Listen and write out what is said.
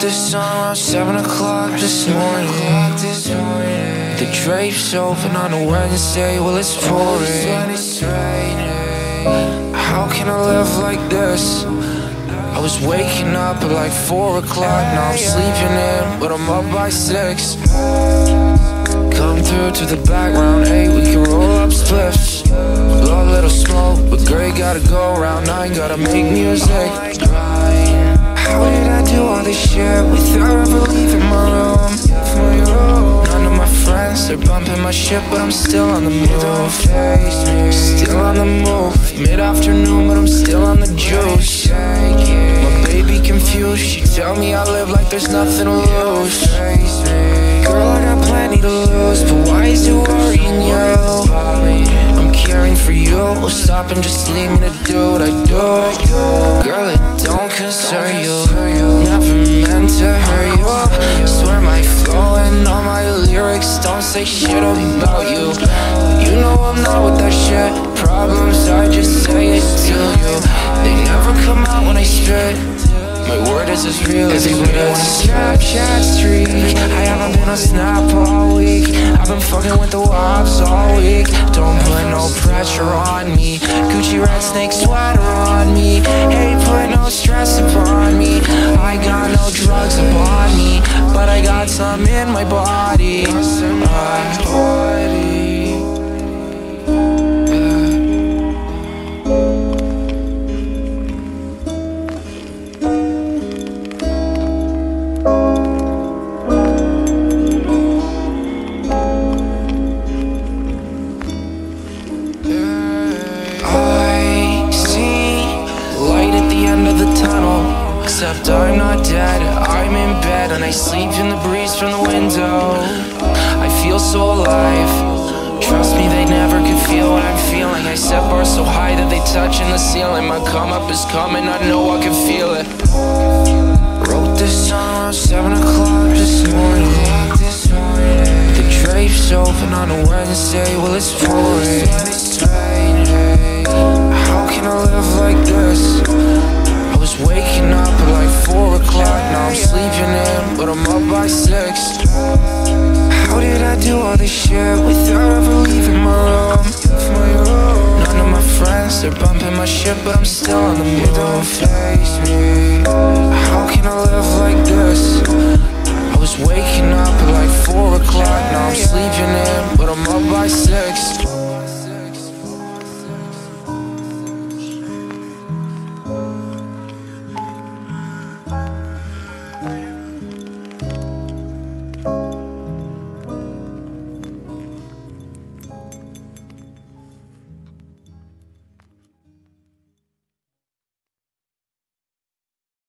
this song around 7 o'clock this morning. The drapes open on a Wednesday, well it's pouring. How can I live like this? I was waking up at like 4 o'clock, now I'm sleeping in, but I'm up by 6. Come through to the background 8, we can roll up spliffs, blow a little smoke, but girl, you gotta go around 9, gotta make music. How did I do all this shit without ever leaving my room? None of my friends, they're bumping my shit, but I'm still on the move. Still on the move, mid-afternoon, but I'm still on the juice. My baby confused, she tell me I live like there's nothing to lose. Girl, I got plenty to lose, but why is it worrying you? I'm caring for you, well stop and just leave me to do what I do. Girl, it don't concern you, never meant to hurt you. Swear my flow and all my lyrics don't say shit about you. You know I'm not with that shit, problems I just say it to you. They never come out when I spit, my word is as real as it is. Snapchat streak, I haven't been on Snap all week. I've been fucking with the wops all week. Don't put no pressure on me, Gucci red snake sweater on me. Hey, put no stress upon me. I got no drugs upon me, but I got some in my body. Except I'm not dead, I'm in bed and I sleep in the breeze from the window. I feel so alive, trust me they never could feel what I'm feeling. I set bars so high that they touch in the ceiling. My come up is coming, I know I can feel it. Wrote this song around 7 o'clock this morning. The drapes open on a Wednesday, well it's pouring. How can I live like this? I was waking up at like 4 o'clock, now I'm sleeping in, but I'm up by 6. How did I do all this shit without ever leaving my room? None of my friends, they're bumping my shit, but I'm still on the move. How can I live like this? I was waking up at like 4 o'clock, now I'm sleeping in, but I'm up by 6.